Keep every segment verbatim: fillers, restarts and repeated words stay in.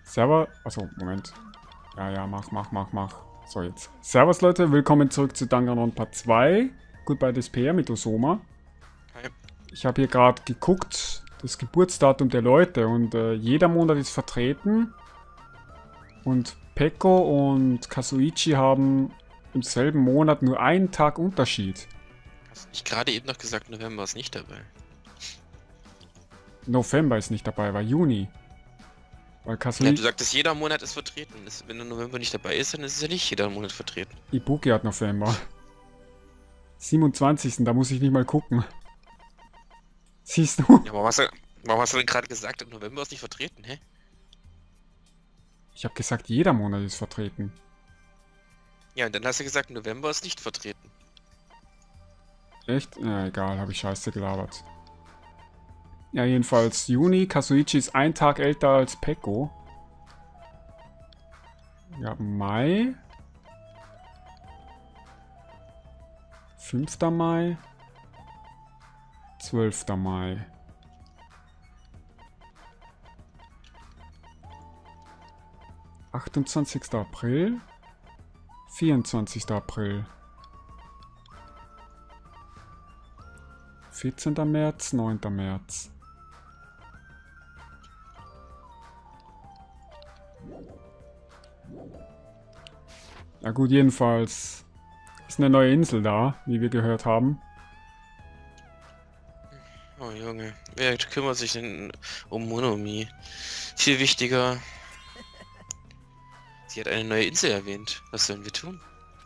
Servus. Achso, Moment. Ja, ja, mach, mach, mach, mach. So, jetzt. Servus, Leute. Willkommen zurück zu Danganronpa zwei. Goodbye Despair mit Osoma. Hi. Ich habe hier gerade geguckt, das Geburtsdatum der Leute. Und äh, jeder Monat ist vertreten. Und Peko und Kazuichi haben im selben Monat nur einen Tag Unterschied. Hast du nicht gerade eben noch gesagt, November ist nicht dabei? November ist nicht dabei, war Juni. Weil Ja, Kazuichi... du sagtest, jeder Monat ist vertreten. Das, wenn der November nicht dabei ist, dann ist es ja nicht jeder Monat vertreten. Ibuki hat November. siebenundzwanzigsten Da muss ich nicht mal gucken. Siehst du? Ja, warum hast du, warum hast du denn gerade gesagt, November ist nicht vertreten, hä? Ich habe gesagt, jeder Monat ist vertreten. Ja, und dann hast du gesagt, November ist nicht vertreten. Echt? Ja, egal, habe ich scheiße gelabert. Ja, jedenfalls Juni. Kazuichi ist ein Tag älter als Peko. Ja, Mai. fünfter Mai. zwölfter Mai. achtundzwanzigster April. vierundzwanzigster April. vierzehnter März, neunter März. Ja gut, jedenfalls ist eine neue Insel da, wie wir gehört haben. Oh Junge, wer kümmert sich denn um Monomi? Viel wichtiger. Sie hat eine neue Insel erwähnt. Was sollen wir tun?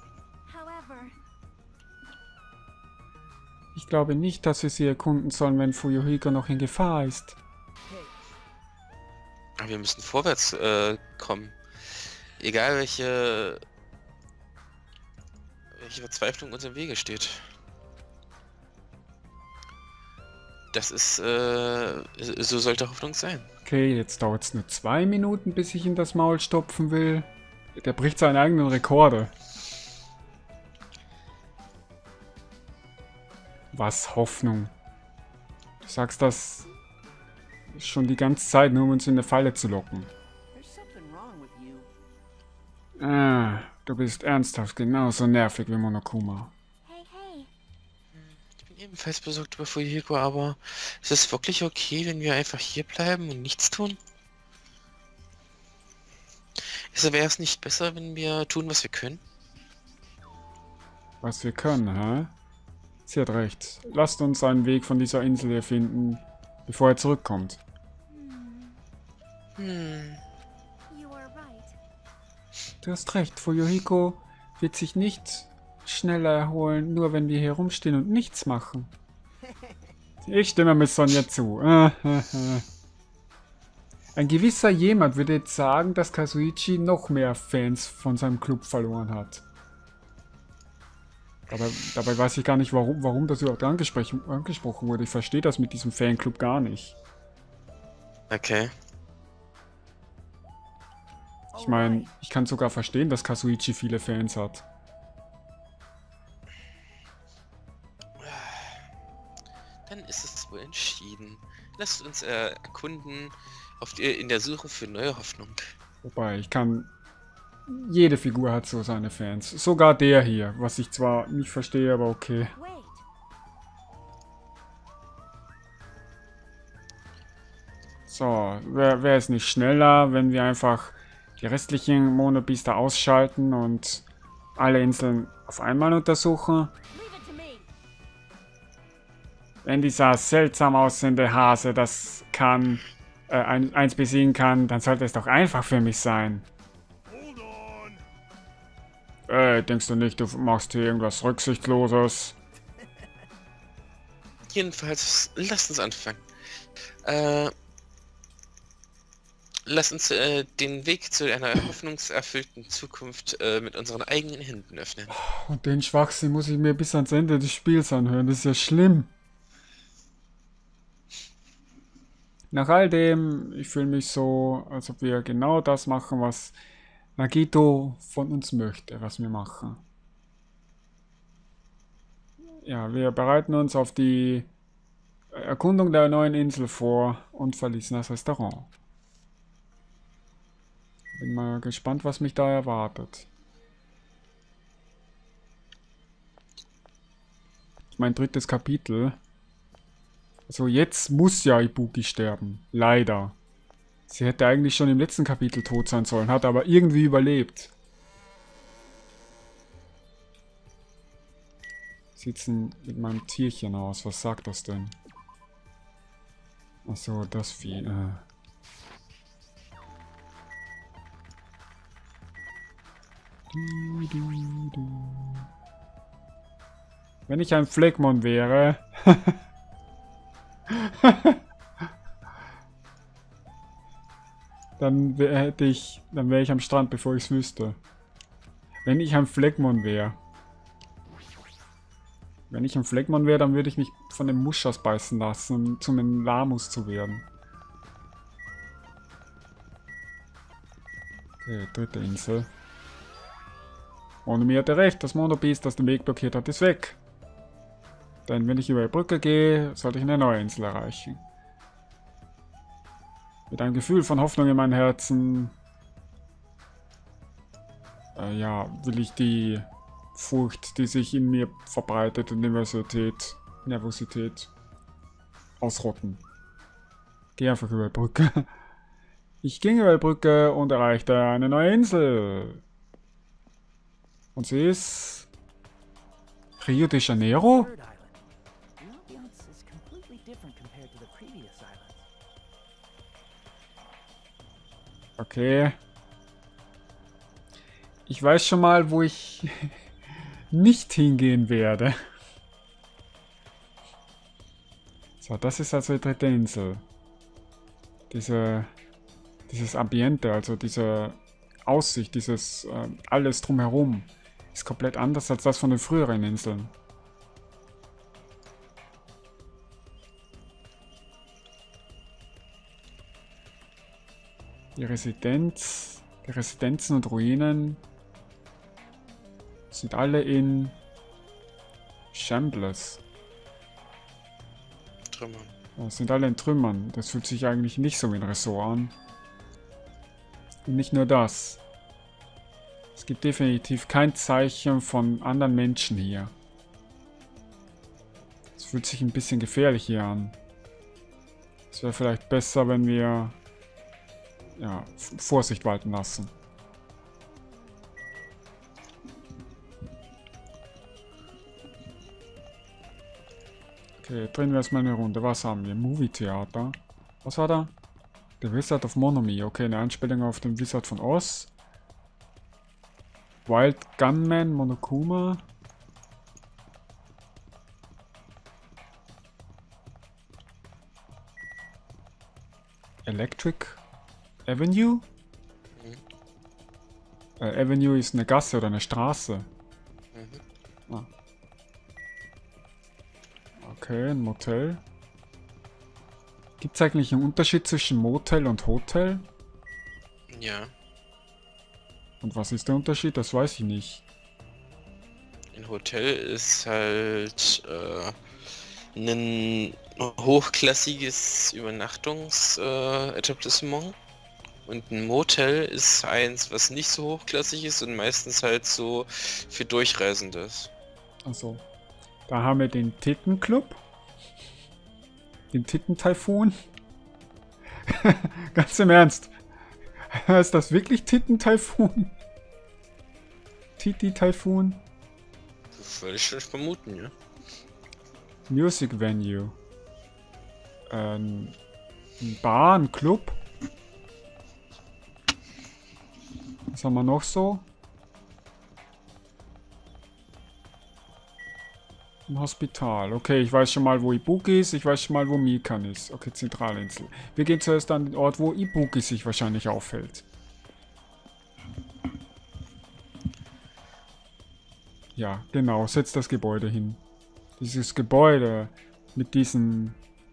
Ich glaube nicht, dass wir sie erkunden sollen, wenn Fuyuhiko noch in Gefahr ist. Aber wir müssen vorwärts äh, kommen. Egal welche, welche Verzweiflung uns im Wege steht. Das ist, äh, so sollte Hoffnung sein. Okay, jetzt dauert es nur zwei Minuten, bis ich in das Maul stopfen will. Der bricht seine eigenen Rekorde. Was Hoffnung? Du sagst das schon die ganze Zeit, nur um uns in eine Falle zu locken. Ah, du bist ernsthaft genauso nervig wie Monokuma. Ich bin ebenfalls besorgt über Fuyuhiko, aber ist es wirklich okay, wenn wir einfach hier bleiben und nichts tun? Also wäre es nicht besser, wenn wir tun, was wir können? Was wir können, hä? Sie hat recht. Lasst uns einen Weg von dieser Insel hier finden, bevor er zurückkommt. Hm. Du hast recht, Fuyuhiko wird sich nicht schneller erholen, nur wenn wir hier rumstehen und nichts machen. Ich stimme mit Sonja zu. Ein gewisser jemand würde jetzt sagen, dass Kazuichi noch mehr Fans von seinem Club verloren hat. Dabei, dabei weiß ich gar nicht, warum, warum das überhaupt angesprochen, angesprochen wurde. Ich verstehe das mit diesem Fanclub gar nicht. Okay. Ich meine, ich kann sogar verstehen, dass Kazuichi viele Fans hat. Dann ist es wohl entschieden. Lasst uns äh, erkunden auf die, in der Suche für neue Hoffnung. Wobei, ich kann... Jede Figur hat so seine Fans. Sogar der hier, was ich zwar nicht verstehe, aber okay. So, wer, wer ist nicht schneller, wenn wir einfach die restlichen Monobiester ausschalten und alle Inseln auf einmal untersuchen? Wenn dieser seltsam aussehende Hase das kann, äh, ein, eins besiegen kann, dann sollte es doch einfach für mich sein. Äh, denkst du nicht, du machst hier irgendwas Rücksichtsloses? Jedenfalls, lasst uns anfangen. Äh, lasst uns äh, den Weg zu einer hoffnungserfüllten Zukunft äh, mit unseren eigenen Händen öffnen. Und den Schwachsinn muss ich mir bis ans Ende des Spiels anhören, das ist ja schlimm. Nach all dem, ich fühle mich so, als ob wir genau das machen, was Nagito von uns möchte, was wir machen. Ja, wir bereiten uns auf die Erkundung der neuen Insel vor und verließen das Restaurant. Bin mal gespannt, was mich da erwartet. Mein drittes Kapitel. Also jetzt muss ja Ibuki sterben. Leider. Sie hätte eigentlich schon im letzten Kapitel tot sein sollen, hat aber irgendwie überlebt. Sitzen mit meinem Tierchen aus. Was sagt das denn? Achso, das Vieh. Äh. Du, du, du. Wenn ich ein Phlegmon wäre. dann wär, hätte ich. Dann wäre ich am Strand, bevor ich es wüsste. Wenn ich ein Phlegmon wäre. Wenn ich ein Phlegmon wäre, dann würde ich mich von den Muschas beißen lassen, um zum einem Lamus zu werden. Okay, dritte Insel. Und mir hat er recht, das Monobeast, das den Weg blockiert hat, ist weg. Denn wenn ich über die Brücke gehe, sollte ich eine neue Insel erreichen. Mit einem Gefühl von Hoffnung in meinem Herzen, äh, ja, will ich die Furcht, die sich in mir verbreitet, und Nervosität, Nervosität ausrotten. Geh einfach über die Brücke. Ich ging über die Brücke und erreichte eine neue Insel. Und sie ist Rio de Janeiro? Okay. Ich weiß schon mal, wo ich nicht hingehen werde. So, das ist also die dritte Insel. Diese, dieses Ambiente, also diese Aussicht, dieses äh, alles drumherum, ist komplett anders als das von den früheren Inseln. Die Residenz, die Residenzen und Ruinen sind alle in Shambles. Trümmern. Ja, sind alle in Trümmern. Das fühlt sich eigentlich nicht so wie ein Ressort an. Und nicht nur das. Es gibt definitiv kein Zeichen von anderen Menschen hier. Es fühlt sich ein bisschen gefährlich hier an. Es wäre vielleicht besser, wenn wir ja, Vorsicht walten lassen. Okay, drehen wir erstmal eine Runde. Was haben wir? Movie-Theater. Was war da? The Wizard of Monomi. Okay, eine Anspielung auf den Wizard von Oz. Wild Gunman, Monokuma. Electric Avenue? Mhm. Äh, Avenue ist eine Gasse oder eine Straße. Mhm. Ah. Okay, ein Motel. Gibt es eigentlich einen Unterschied zwischen Motel und Hotel? Ja. Und was ist der Unterschied? Das weiß ich nicht. Ein Hotel ist halt äh, ein hochklassiges Übernachtungsetablissement. Äh, und ein Motel ist eins, was nicht so hochklassig ist und meistens halt so für Durchreisende ist. Achso. Da haben wir den Tittenclub. Den Titten-Taifun. Ganz im Ernst. Ist das wirklich Titten-Taifun? Titi-Taifun? Das würde ich schon vermuten, ja. Music Venue. Ähm, ein Bar, ein Club. Was haben wir noch so? Ein Hospital. Okay, ich weiß schon mal, wo Ibuki ist. Ich weiß schon mal, wo Mikan ist. Okay, Zentralinsel. Wir gehen zuerst an den Ort, wo Ibuki sich wahrscheinlich aufhält. Ja, genau. Setzt das Gebäude hin. Dieses Gebäude mit diesen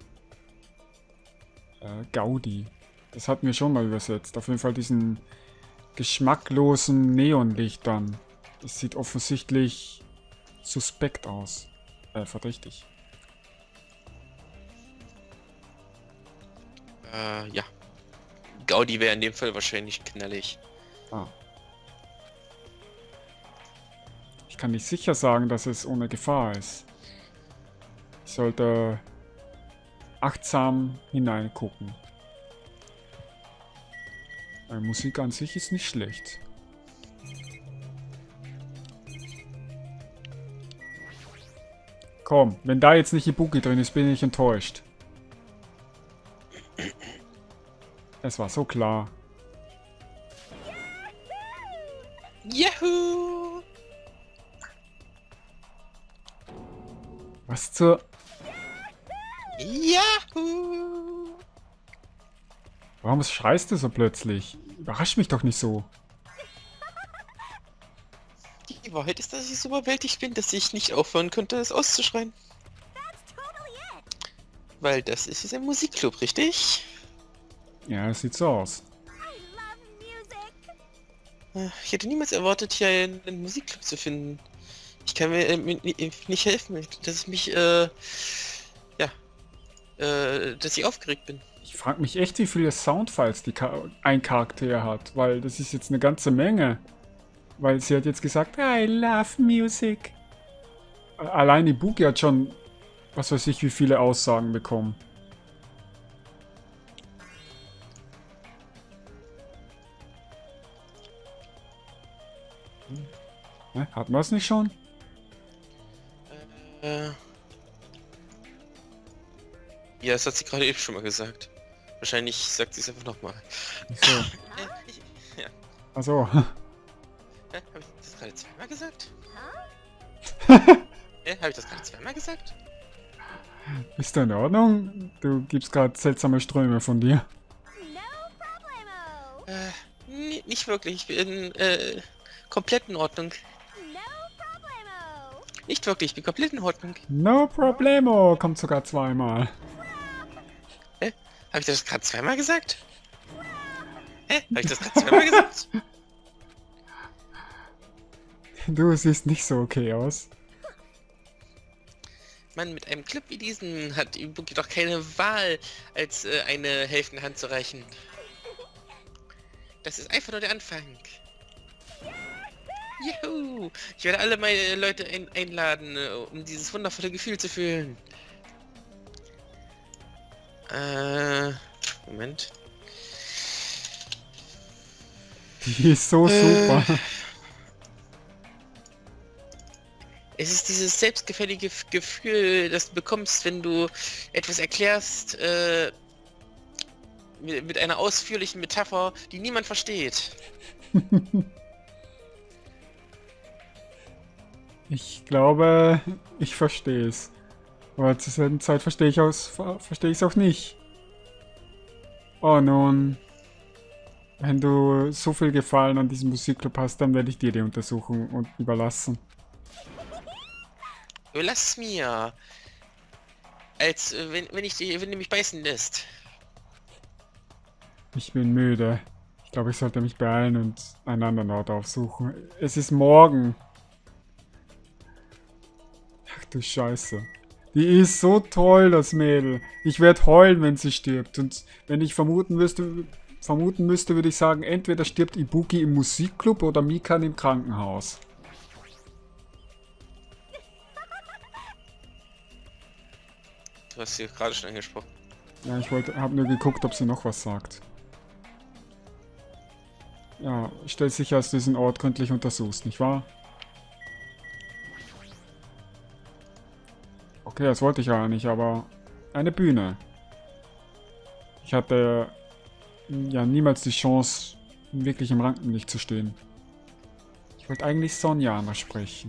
äh, Gaudi. Das hatten wir schon mal übersetzt. Auf jeden Fall diesen geschmacklosen Neonlichtern. Das sieht offensichtlich suspekt aus. Äh, verdächtig. Äh, ja. Gaudi wäre in dem Fall wahrscheinlich knallig. Ah. Ich kann nicht sicher sagen, dass es ohne Gefahr ist. Ich sollte achtsam hineingucken. Die Musik an sich ist nicht schlecht. Komm, wenn da jetzt nicht Ibuki drin ist, bin ich enttäuscht. Es war so klar. Yahoo! Was zur... Yahoo! Warum schreist du so plötzlich? Überrasch mich doch nicht so. Die Wahrheit ist, dass ich so überwältigt bin, dass ich nicht aufhören könnte, es auszuschreien. Weil das ist ein Musikclub, richtig? Ja, es sieht so aus. Ich hätte niemals erwartet, hier einen, einen Musikclub zu finden. Ich kann mir äh, nicht helfen, dass ich mich, äh, ja, äh, dass ich aufgeregt bin. Ich frage mich echt, wie viele Soundfiles die Ka ein Charakter hat, weil das ist jetzt eine ganze Menge. Weil sie hat jetzt gesagt, I love music. Allein Ibuki hat schon, was weiß ich, wie viele Aussagen bekommen. Hm. Hatten wir es nicht schon? Äh, ja, das hat sie gerade eben schon mal gesagt. Wahrscheinlich sagt sie es einfach nochmal. So. Ja. Achso. Hä? Hab ich das gerade zweimal gesagt? Hä? Hab ich das gerade zweimal gesagt? Ist da in Ordnung? Du gibst gerade seltsame Ströme von dir. Äh, nee, nicht wirklich. Ich bin, äh, komplett in Ordnung. Nicht wirklich, ich bin komplett in Ordnung. No problemo. Kommt sogar zweimal. Hä? Hab ich das gerade zweimal gesagt? Hä? Hab ich das gerade zweimal gesagt? Du siehst nicht so okay aus. Mann, mit einem Clip wie diesen hat Ibuki doch keine Wahl, als äh, eine helfende Hand zu reichen. Das ist einfach nur der Anfang. Juhu! Ich werde alle meine Leute ein einladen, äh, um dieses wundervolle Gefühl zu fühlen. Äh, Moment. Die ist so Äh, super. Es ist dieses selbstgefällige Gefühl, das du bekommst, wenn du etwas erklärst, äh, mit, mit einer ausführlichen Metapher, die niemand versteht. Ich glaube, ich verstehe es. Aber zur selben Zeit verstehe ich es verstehe ich es auch nicht. Oh nun. Wenn du so viel Gefallen an diesem Musikclub hast, dann werde ich dir die Untersuchung und überlassen. Lass es mir. Als äh, wenn, wenn ich die, wenn du mich beißen lässt. Ich bin müde. Ich glaube, ich sollte mich beeilen und einen anderen Ort aufsuchen. Es ist morgen. Ach du Scheiße. Die ist so toll, das Mädel. Ich werde heulen, wenn sie stirbt. Und wenn ich vermuten müsste, vermuten müsste, würde ich sagen, entweder stirbt Ibuki im Musikclub oder Mikan im Krankenhaus. Du hast sie gerade schon angesprochen. Ja, ich wollte, habe nur geguckt, ob sie noch was sagt. Ja, stell sicher, dass du diesen Ort gründlich untersuchst, nicht wahr? Okay, das wollte ich ja nicht, aber eine Bühne. Ich hatte ja niemals die Chance, wirklich im Rampenlicht zu stehen. Ich wollte eigentlich Sonja ansprechen.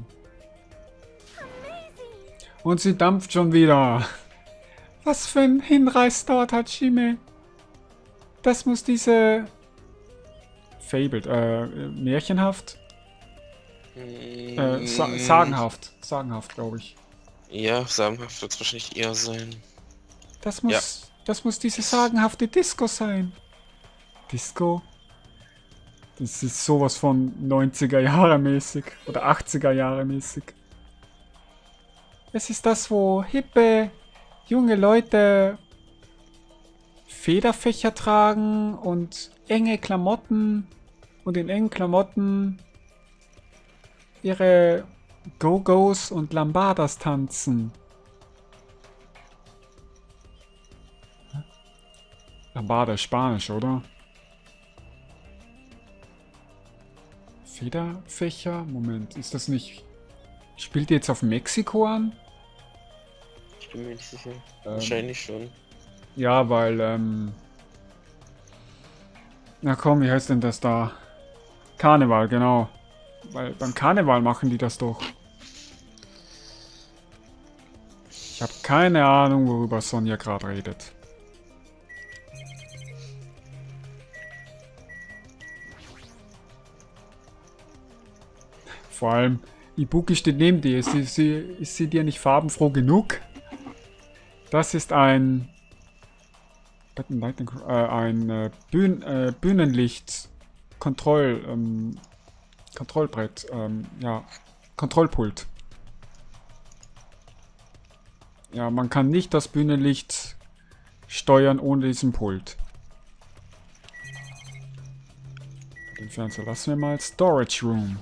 Und sie dampft schon wieder. Was für ein Hinreiß dort, Hajime. Das muss diese... Fabled, äh, märchenhaft? Mm, Äh, sa sagenhaft. Sagenhaft, glaube ich. Ja, sagenhaft wird es wahrscheinlich eher sein. Das muss... Ja. Das muss diese sagenhafte Disco sein. Disco? Das ist sowas von neunziger Jahre mäßig. Oder achtziger Jahre mäßig. Es ist das, wo hippe, junge Leute Federfächer tragen und enge Klamotten und in engen Klamotten ihre Go-Go's und Lambadas tanzen. Lambada ist Spanisch, oder? Federfächer? Moment, ist das nicht... Spielt die jetzt auf Mexiko an? Ich bin mir nicht sicher. Ähm, Wahrscheinlich schon. Ja, weil, ähm... Na komm, wie heißt denn das da? Karneval, genau. Weil beim Karneval machen die das doch. Ich habe keine Ahnung, worüber Sonja gerade redet. Vor allem, Ibuki steht neben dir. Ist sie, sie, ist sie dir nicht farbenfroh genug? Das ist ein... Äh, ein äh, Bühn, äh, Bühnenlicht Kontroll... Ähm, Kontrollbrett. Ähm, ja. Kontrollpult. Ja, man kann nicht das Bühnenlicht steuern ohne diesen Pult. Den Fernseher lassen wir mal. Storage Room.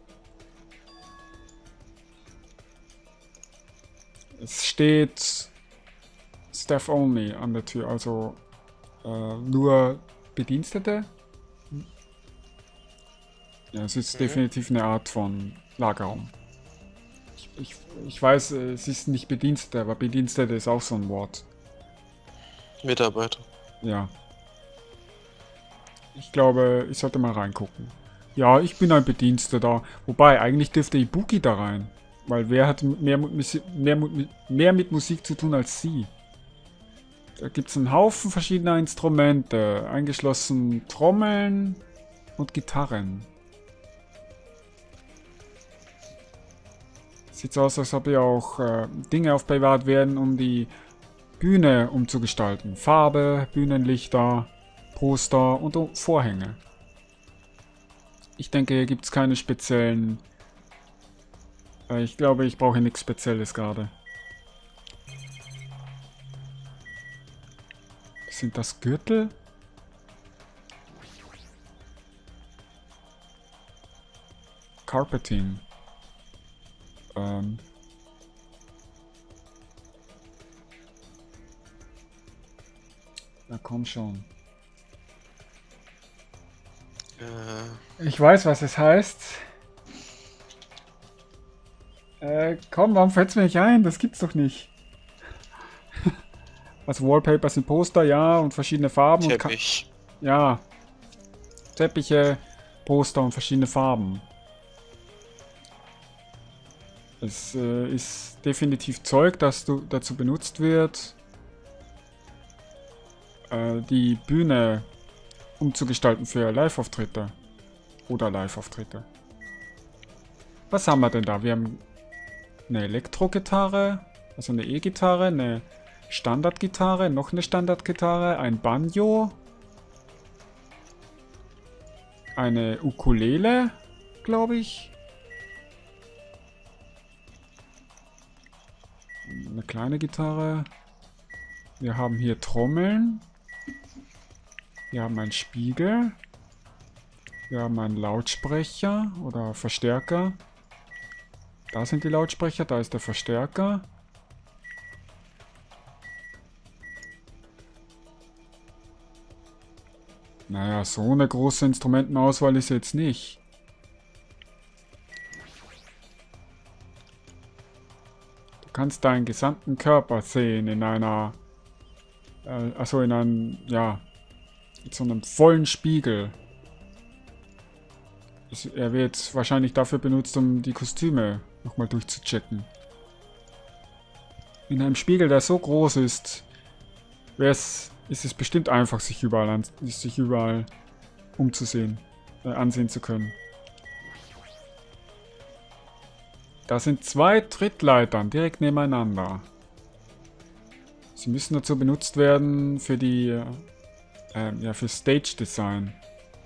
Es steht Staff Only an der Tür, also äh, nur Bedienstete. Ja, es ist mhm. definitiv eine Art von Lagerraum. Ich, ich, ich weiß, es ist nicht Bedienstete, aber Bedienstete ist auch so ein Wort. Mitarbeiter. Ja. Ich glaube, ich sollte mal reingucken. Ja, ich bin ein Bediensteter. Wobei, eigentlich dürfte Ibuki da rein. Weil wer hat mehr mit, mehr, mehr mit Musik zu tun als sie? Da gibt es einen Haufen verschiedener Instrumente, eingeschlossen Trommeln und Gitarren. Sieht so aus, als ob hier auch äh, Dinge aufbewahrt werden, um die Bühne umzugestalten. Farbe, Bühnenlichter, Poster und Vorhänge. Ich denke, hier gibt es keine speziellen... Äh, ich glaube, ich brauche nichts Spezielles gerade. Sind das Gürtel? Carpeting. Ähm. Na komm schon. Äh. Ich weiß, was es heißt. Äh, komm, warum fällt's mir nicht ein? Das gibt's doch nicht. Also Wallpaper sind Poster, ja, und verschiedene Farben. Teppich. Und ja. Teppiche, Poster und verschiedene Farben. Es äh, ist definitiv Zeug, das du, dazu benutzt wird, äh, die Bühne umzugestalten für Live-Auftritte. Oder Live-Auftritte. Was haben wir denn da? Wir haben eine Elektro-Gitarre, also eine E-Gitarre, eine Standard-Gitarre, noch eine Standard-Gitarre, ein Banjo, eine Ukulele, glaube ich. Eine kleine Gitarre. Wir haben hier Trommeln. Wir haben einen Spiegel. Wir haben einen Lautsprecher oder Verstärker. Da sind die Lautsprecher, da ist der Verstärker. Naja, so eine große Instrumentenauswahl ist jetzt nicht. Du kannst deinen gesamten Körper sehen in einer... Äh, also in einem, ja, mit so einem vollen Spiegel. Es, er wird wahrscheinlich dafür benutzt, um die Kostüme nochmal durchzuchecken. In einem Spiegel, der so groß ist, wär's, ist es bestimmt einfach, sich überall, an, sich überall umzusehen, äh, ansehen zu können. Da sind zwei Trittleitern direkt nebeneinander. Sie müssen dazu benutzt werden für die, äh, ja, für Stage Design.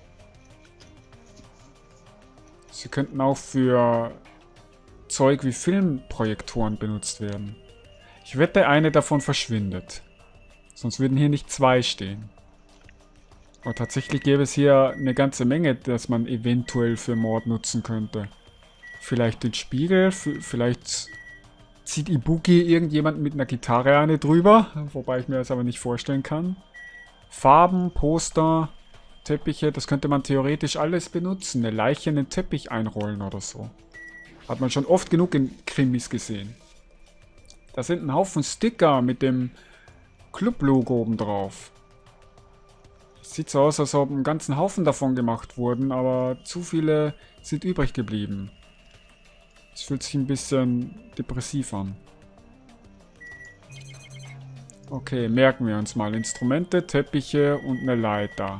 Sie könnten auch für Zeug wie Filmprojektoren benutzt werden. Ich wette, eine davon verschwindet. Sonst würden hier nicht zwei stehen. Aber tatsächlich gäbe es hier eine ganze Menge, das man eventuell für Mord nutzen könnte. Vielleicht den Spiegel, vielleicht zieht Ibuki irgendjemand mit einer Gitarre eine drüber, wobei ich mir das aber nicht vorstellen kann. Farben, Poster, Teppiche, das könnte man theoretisch alles benutzen. Eine Leiche in den Teppich einrollen oder so. Hat man schon oft genug in Krimis gesehen. Da sind ein Haufen Sticker mit dem Club-Logo oben drauf. Sieht so aus, als ob ein ganzen Haufen davon gemacht wurden, aber zu viele sind übrig geblieben. Es fühlt sich ein bisschen depressiv an. Okay, merken wir uns mal. Instrumente, Teppiche und eine Leiter.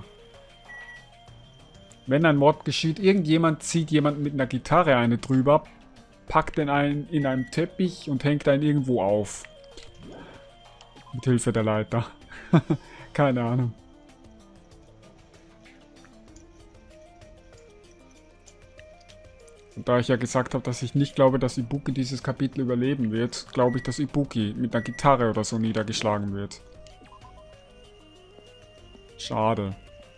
Wenn ein Mord geschieht, irgendjemand zieht jemand mit einer Gitarre eine drüber, packt den einen in einem Teppich und hängt einen irgendwo auf. Mit Hilfe der Leiter. Keine Ahnung. Und da ich ja gesagt habe, dass ich nicht glaube, dass Ibuki dieses Kapitel überleben wird, glaube ich, dass Ibuki mit einer Gitarre oder so niedergeschlagen wird. Schade.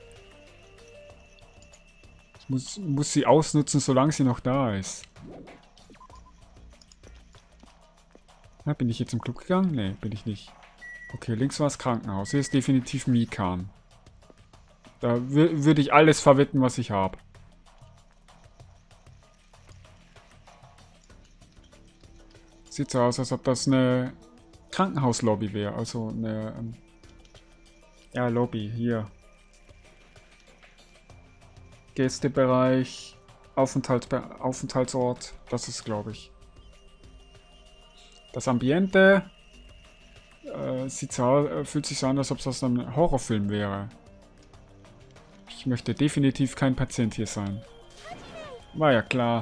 Ich muss, muss sie ausnutzen, solange sie noch da ist. Na, bin ich jetzt im Club gegangen? Ne, bin ich nicht. Okay, links war das Krankenhaus. Hier ist definitiv Mikan. Da würde ich alles verwetten, was ich habe. Sieht so aus, als ob das eine Krankenhauslobby wäre. Also eine... Ähm, ja, Lobby, hier. Gästebereich, Aufenthaltsbe Aufenthaltsort. Das ist, glaube ich. Das Ambiente äh, sieht so, fühlt sich so an, als ob das ein Horrorfilm wäre. Ich möchte definitiv kein Patient hier sein. War ja klar.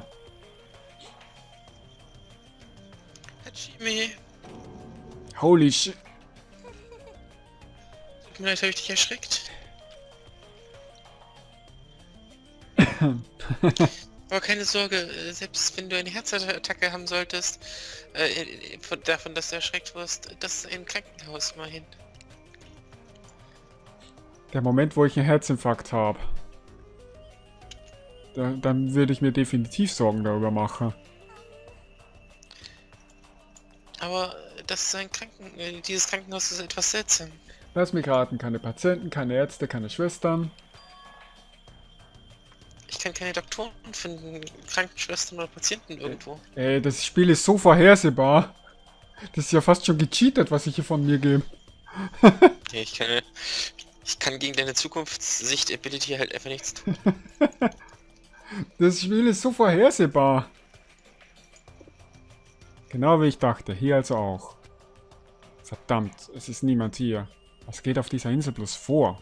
Hajime. Holy shit. Tut mir leid, habe ich dich erschreckt? Aber keine Sorge, selbst wenn du eine Herzattacke haben solltest, äh, von, davon, dass du erschreckt wirst, das ist ein Krankenhaus immerhin. Der Moment, wo ich einen Herzinfarkt habe, da, dann würde ich mir definitiv Sorgen darüber machen. Aber das ist ein Kranken... Äh, dieses Krankenhaus ist etwas seltsam. Lass mich raten, keine Patienten, keine Ärzte, keine Schwestern. Ich kann keine Doktoren finden, Krankenschwestern oder Patienten irgendwo. Ey, das Spiel ist so vorhersehbar. Das ist ja fast schon gecheatet, was ich hier von mir gebe. Ja, ich kann, ich kann gegen deine Zukunftssicht-Ability halt einfach nichts tun. Das Spiel ist so vorhersehbar. Genau wie ich dachte. Hier also auch. Verdammt, es ist niemand hier. Was geht auf dieser Insel bloß vor?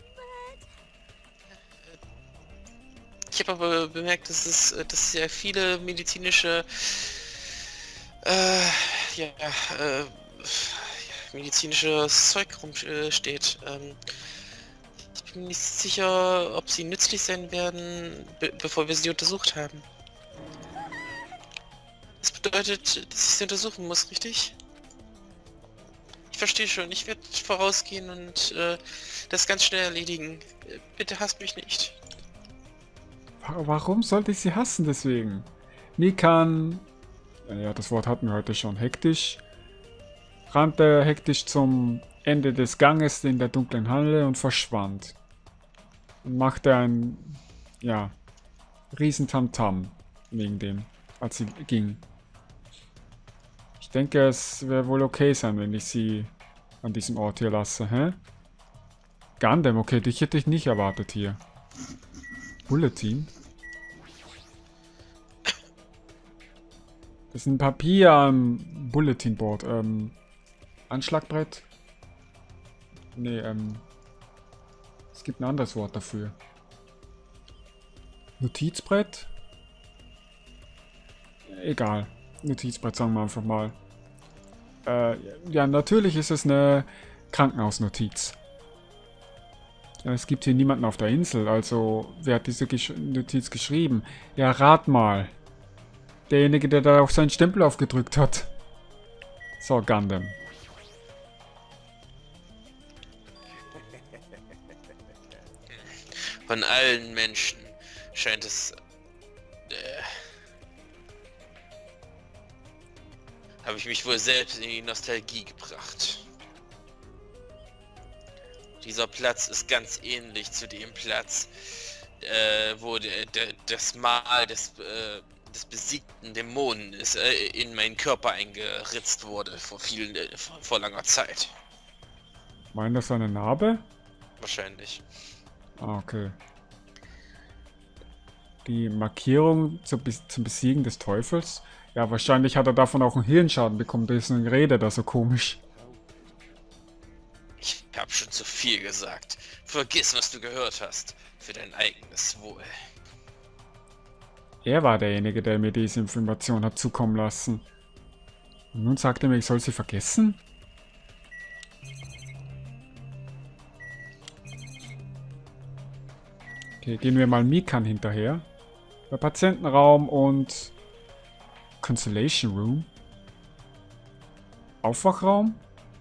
Ich habe aber bemerkt, dass es, dass ja viele medizinische, äh, ja, äh, medizinisches Zeug rumsteht. Ähm, ich bin nicht sicher, ob sie nützlich sein werden, be bevor wir sie untersucht haben. Das bedeutet, dass ich sie untersuchen muss, richtig? Ich verstehe schon, ich werde vorausgehen und äh, das ganz schnell erledigen. Bitte hasst mich nicht. Warum sollte ich sie hassen deswegen? Mikan, ja, das Wort hatten wir heute schon, hektisch, rannte hektisch zum Ende des Ganges in der dunklen Halle und verschwand. Und machte ein, ja, riesen Tamtam wegen dem, als sie ging. Ich denke, es wäre wohl okay sein, wenn ich sie an diesem Ort hier lasse, hä? Gundam, okay, dich hätte ich nicht erwartet hier. Bulletin? Das ist ein Papier am Bulletinboard. Ähm, Anschlagbrett? Nee, ähm... es gibt ein anderes Wort dafür. Notizbrett? Egal. Notizbrett, sagen wir einfach mal. Äh, ja, natürlich ist es eine Krankenhausnotiz. Ja, es gibt hier niemanden auf der Insel, also wer hat diese Gesch Notiz geschrieben? Ja, rat mal. Derjenige, der da auf seinen Stempel aufgedrückt hat. So, Gundam. Von allen Menschen scheint es... Äh, habe ich mich wohl selbst in die Nostalgie gebracht. Dieser Platz ist ganz ähnlich zu dem Platz, äh, wo de, de, das Mal des, äh, des besiegten Dämonen ist, äh, in meinen Körper eingeritzt wurde vor vielen, äh, vor, vor langer Zeit. Meint das eine Narbe? Wahrscheinlich. Ah, okay. Die Markierung zu, zum Besiegen des Teufels? Ja, wahrscheinlich hat er davon auch einen Hirnschaden bekommen, deswegen redet er so komisch. Ich hab schon zu viel gesagt. Vergiss, was du gehört hast. Für dein eigenes Wohl. Er war derjenige, der mir diese Information hat zukommen lassen. Und nun sagt er mir, ich soll sie vergessen? Okay, gehen wir mal Mikan hinterher. Der Patientenraum und Consolation Room. Aufwachraum?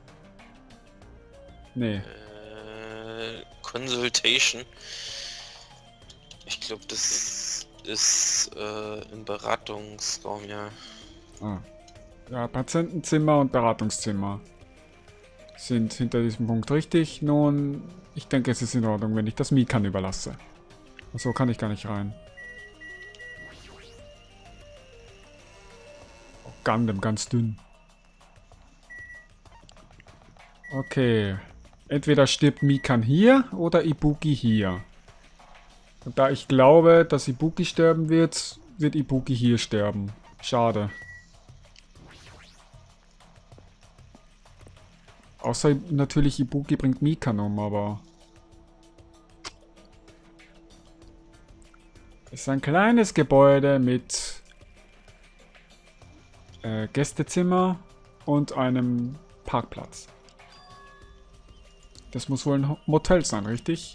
Nee. Äh, Consultation. Ich glaube, das ist äh, im Beratungsraum, ja. Ah. Ja, Patientenzimmer und Beratungszimmer sind hinter diesem Punkt richtig. Nun, ich denke, es ist in Ordnung, wenn ich das Mikan überlasse. So kann ich gar nicht rein. Oh, Gundam, ganz dünn. Okay. Entweder stirbt Mikan hier oder Ibuki hier. Und da ich glaube, dass Ibuki sterben wird, wird Ibuki hier sterben. Schade. Außer natürlich Ibuki bringt Mikan um, aber... Es ist ein kleines Gebäude mit äh, Gästezimmer und einem Parkplatz. Das muss wohl ein Motel sein, richtig?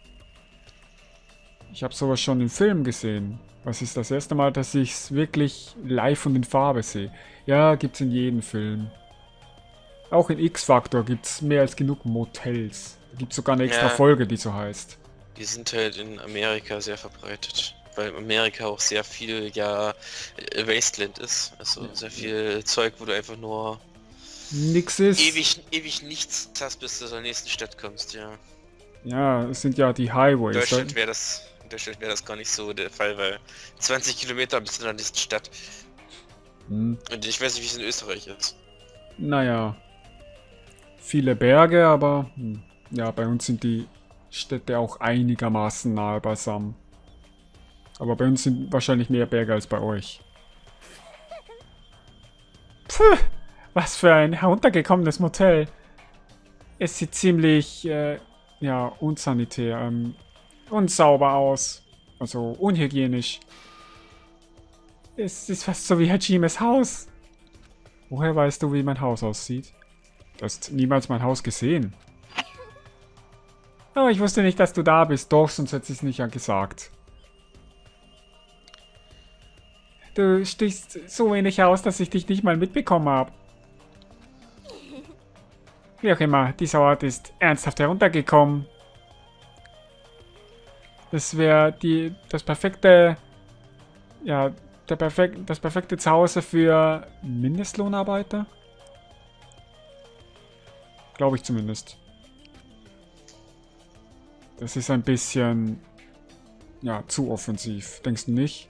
Ich habe sowas schon im Film gesehen. Was ist das erste Mal, dass ich es wirklich live und in Farbe sehe? Ja, gibt es in jedem Film. Auch in X-Factor gibt es mehr als genug Motels. Da gibt es sogar eine extra Ja. Folge, die so heißt. Die sind halt in Amerika sehr verbreitet. Weil Amerika auch sehr viel, ja, äh, Wasteland ist. Also sehr viel Zeug, wo du einfach nur Nix ist. ewig, ewig nichts hast, bis du zur nächsten Stadt kommst, ja. Ja, es sind ja die In Highways. Deutschland wäre das, in Deutschland wäre das gar nicht so der Fall, weil zwanzig Kilometer bis zu der nächsten Stadt. Hm. Und ich weiß nicht, wie es in Österreich ist. Naja. Viele Berge, aber hm, ja, bei uns sind die Städte auch einigermaßen nahe beisammen. Aber bei uns sind wahrscheinlich mehr Berge als bei euch. Puh, was für ein heruntergekommenes Motel. Es sieht ziemlich, äh, ja, unsanitär, ähm, unsauber aus. Also unhygienisch. Es ist fast so wie Hajimes Haus. Woher weißt du, wie mein Haus aussieht? Du hast niemals mein Haus gesehen. Oh, ich wusste nicht, dass du da bist. Doch, sonst hätte ich es nicht ja gesagt. Du stichst so wenig aus, dass ich dich nicht mal mitbekommen habe. Wie auch immer, dieser Ort ist ernsthaft heruntergekommen. Das wäre die das perfekte, ja, der perfek das perfekte Zuhause für Mindestlohnarbeiter. Glaube ich zumindest. Das ist ein bisschen, ja, zu offensiv. Denkst du nicht?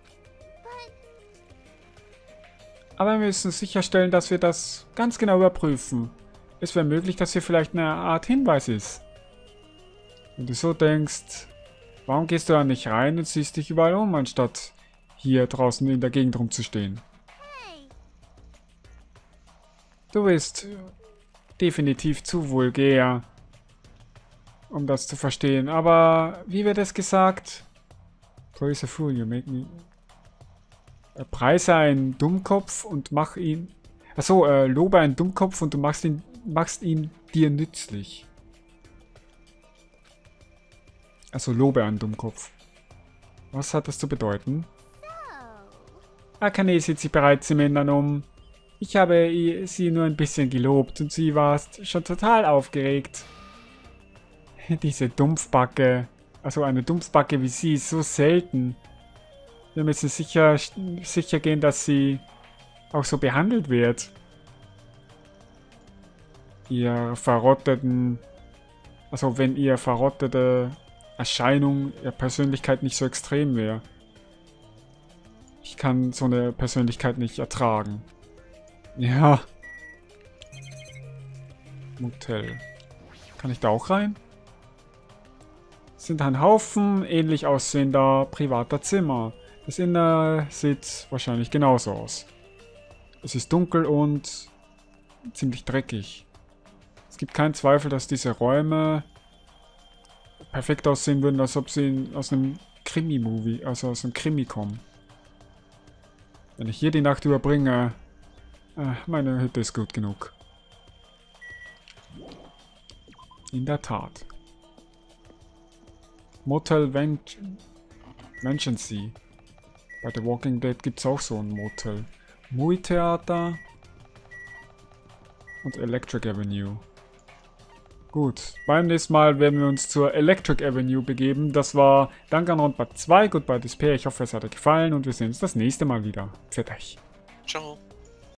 Aber wir müssen sicherstellen, dass wir das ganz genau überprüfen. Es wäre möglich, dass hier vielleicht eine Art Hinweis ist. Wenn du so denkst, warum gehst du da nicht rein und siehst dich überall um, anstatt hier draußen in der Gegend rumzustehen? Du bist definitiv zu vulgär, um das zu verstehen. Aber wie wird es gesagt? Praise a fool, you make me... Preise einen Dummkopf und mach ihn... Achso, äh, lobe einen Dummkopf und du machst ihn, machst ihn dir nützlich. Also lobe einen Dummkopf. Was hat das zu bedeuten? Akane sieht sich bereits im Innern um. Ich habe sie nur ein bisschen gelobt und sie war schon total aufgeregt. Diese Dumpfbacke. Also eine Dumpfbacke wie sie ist so selten. Wir müssen sicher, sicher gehen, dass sie auch so behandelt wird. Ihr verrotteten... Also wenn ihr verrottete Erscheinung, ihre Persönlichkeit nicht so extrem wäre. Ich kann so eine Persönlichkeit nicht ertragen. Ja. Motel. Kann ich da auch rein? Es sind ein Haufen ähnlich aussehender privater Zimmer. Das Innere sieht wahrscheinlich genauso aus. Es ist dunkel und ziemlich dreckig. Es gibt keinen Zweifel, dass diese Räume perfekt aussehen würden, als ob sie aus einem Krimi-Movie, also aus einem Krimi kommen. Wenn ich hier die Nacht überbringe, äh, meine Hütte ist gut genug. In der Tat. Motel Vengeance. Bei The Walking Dead gibt es auch so ein Motel. Movie Theater und Electric Avenue. Gut, beim nächsten Mal werden wir uns zur Electric Avenue begeben. Das war Danganronpa zwei, Goodbye Despair. Ich hoffe, es hat euch gefallen und wir sehen uns das nächste Mal wieder. Pfiat euch. Ciao.